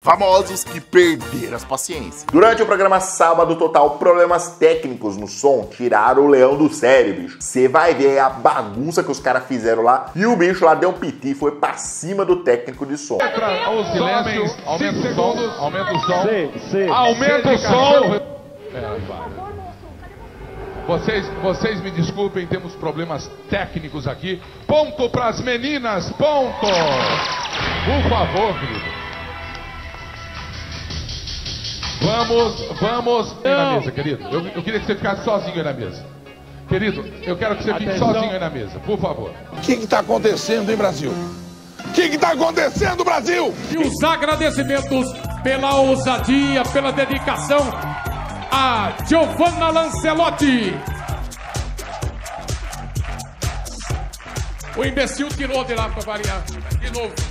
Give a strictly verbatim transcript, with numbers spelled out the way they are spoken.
famosos que perderam as paciências. Durante o programa Sábado Total, problemas técnicos no som tiraram o leão do sério, bicho. Você vai ver a bagunça que os caras fizeram lá e o bicho lá deu um piti e foi pra cima do técnico de som. O silêncio, aumenta o som, aumenta o som, Sim, sim. aumenta o som. É, vocês, vocês me desculpem, temos problemas técnicos aqui. Ponto pras meninas, ponto. Por favor, querido. Vamos, vamos aí na mesa, querido. Eu, eu queria que você ficasse sozinho aí na mesa. Querido, eu quero que você fique Atenção. sozinho aí na mesa, por favor. O que está acontecendo, hein, Brasil? O que está acontecendo, Brasil? E os agradecimentos pela ousadia, pela dedicação a Giovanna Lancelotti. O imbecil tirou de lá para variar. De novo.